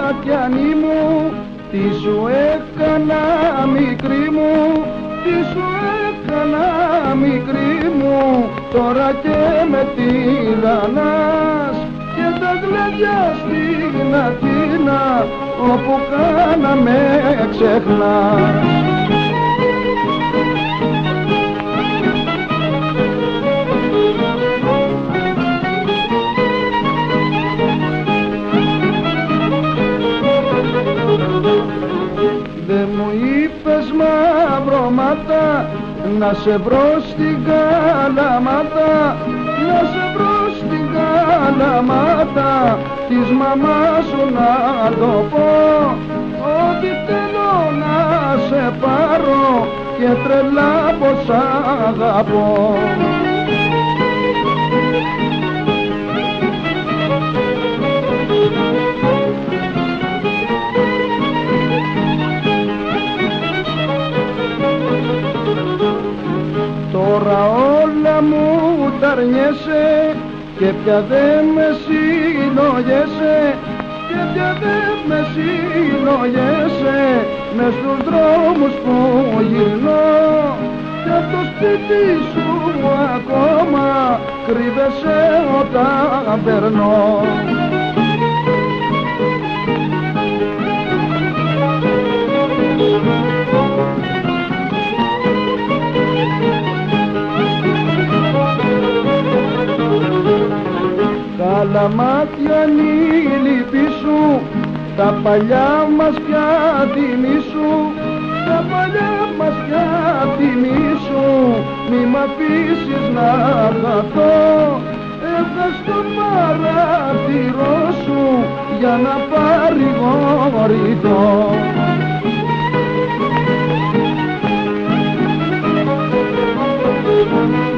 ματιανή μου, τι σου έκανα μικρή μου, τι σου έκανα μικρή μου, τώρα και με τηγανάς και τα γλέντια στην Αθήνα, όπου κάναμε ξεχνάς. Δε μου είπες μαυρώματα, να σε βρω στην Καλαμάτα, να σε βρω στην Καλαμάτα, της μαμάς σου να το πω, ότι θέλω να σε πάρω και τρελά πως αγαπώ. Τώρα όλα μου τα αρνιέσαι και πια δεν με συλλογέσαι, και πια δεν με συλλογέσαι, μες στους δρόμους που γυρνώ και απ' το σπίτι σου ακόμα κρύβεσαι όταν περνώ. Καλαμάτιανή λύπη σου, τα παλιά μας πια τιμήσου, τα παλιά μας πια τιμήσου, μη μ' αφήσεις να χαθώ, έβγας το παράθυρό σου για να παρηγορηθώ.